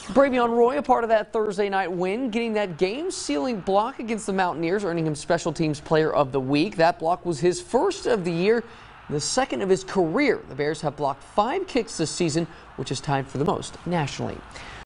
Bravion Roy, a part of that Thursday night win, getting that game-sealing block against the Mountaineers, earning him Special Teams Player of the Week. That block was his first of the year, the second of his career. The Bears have blocked 5 kicks this season, which is tied for the most nationally.